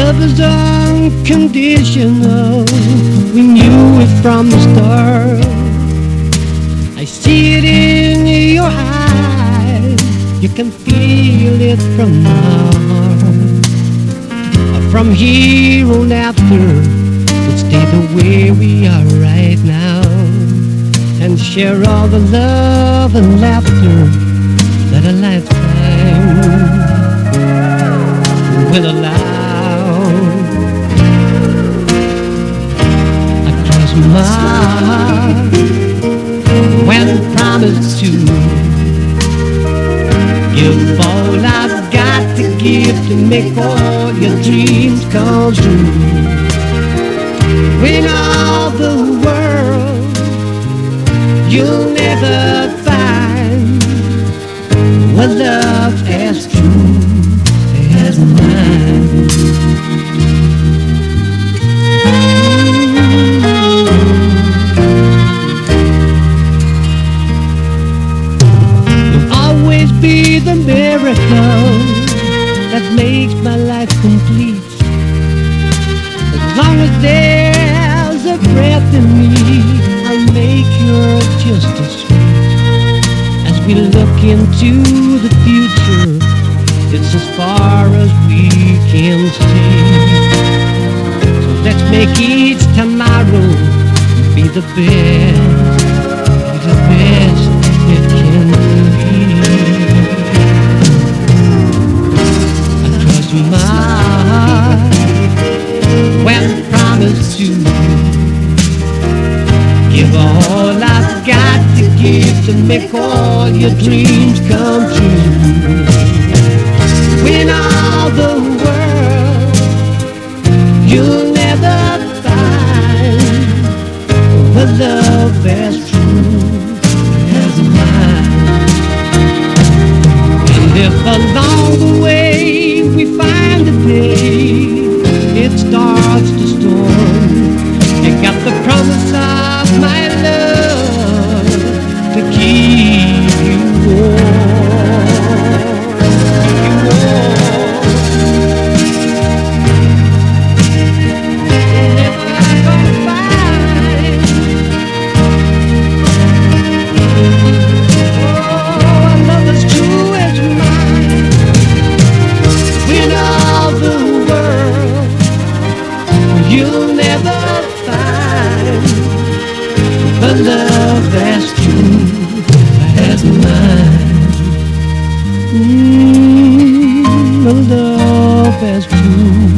love is unconditional. We knew it from the start. I see it in your eyes. You can feel it from my heart. From here on after, we'll stay the way we are right now, and share all the love and laughter that a lifetime will allow. I cross my heart when promised to give all I've got to give to make all your dreams come true. Win all the world, you'll never find a love as true as mine. You'll always be the miracle that makes my life complete. As long as there's a breath in me, I'll make your just as sweet. As we look into the future, it's as far as we can see. So let's make each tomorrow be the best it can be. I cross my heart when promised to give all I've got to give to make all your dreams come true. Win all the world, you'll never find the love as true as mine. And if along the way we find a day it starts to storm, you got the promise of my love to keep you warm. Never gonna find a love as true as mine. Win all the world, you'll never find a love as true as mine. A love as true